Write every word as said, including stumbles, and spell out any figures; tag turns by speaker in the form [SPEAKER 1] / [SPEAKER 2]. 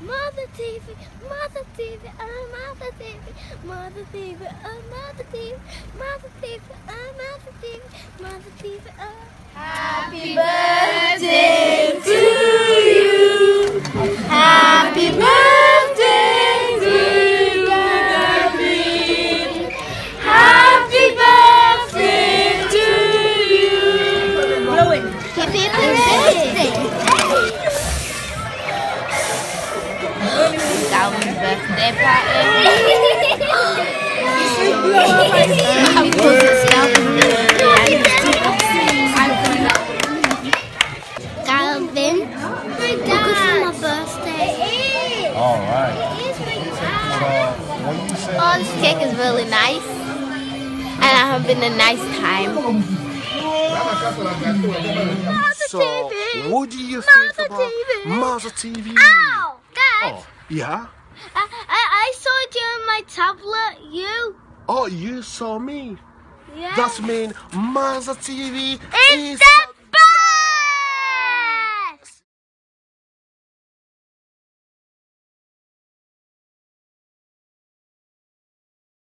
[SPEAKER 1] Mother T V, Mother T V, oh Mother T V, Mother T V, oh Mother T V, Mother T V, oh Mother T V, Mother T V, oh.
[SPEAKER 2] Happy birthday to you. Happy birthday to David. Happy birthday to you. Blow it.
[SPEAKER 1] Happy birthday.
[SPEAKER 2] Calvin's birthday party. Of course, it's Calvin's birthday.
[SPEAKER 1] Calvin, because it's my birthday.
[SPEAKER 3] All right.
[SPEAKER 1] It is my
[SPEAKER 3] So,
[SPEAKER 1] birthday.
[SPEAKER 3] what you say?
[SPEAKER 2] Oh, this cake is really nice. And I have been a nice time.
[SPEAKER 3] So, what do you
[SPEAKER 1] Mother
[SPEAKER 3] think about
[SPEAKER 1] T V.
[SPEAKER 3] Mother T V?
[SPEAKER 1] Ow! Dad,
[SPEAKER 3] Oh, yeah?
[SPEAKER 1] I, I, I saw it on my tablet. You?
[SPEAKER 3] Oh, you saw me.
[SPEAKER 1] Yeah.
[SPEAKER 3] That means Mother T V
[SPEAKER 1] It's
[SPEAKER 3] is...
[SPEAKER 1] that